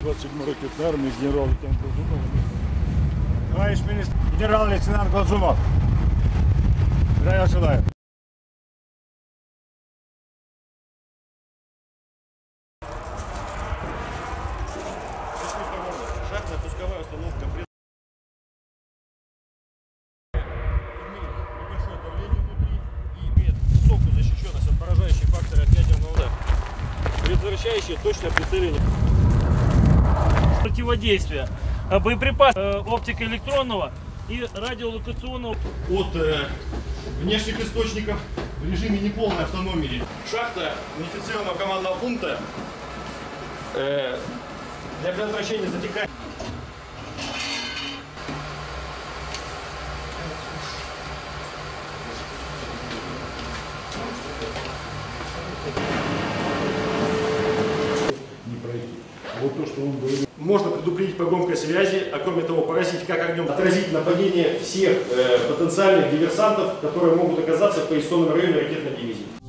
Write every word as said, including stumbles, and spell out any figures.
двадцять седьмой ракетной армии генерал-лейтенант Глазунов. Товарищ министр, генерал-лейтенант Глазунов. Здравия желаю. Шахтная пусковая установка. Имеет небольшое давление внутри и имеет высокую защищенность от поражающих факторов ядерного удара, предотвращающие точное прицеливание. Противодействие. Боеприпас оптика электронного и радиолокационного. От э, внешних источников в режиме неполной автономии. Шахта унифицированного командного пункта э, для предотвращения затекания. Вот то, что он говорит. Можно предупредить по громкой связи, а кроме того поразить как огнем, отразить нападение всех э, потенциальных диверсантов, которые могут оказаться в поясном районе ракетной дивизии.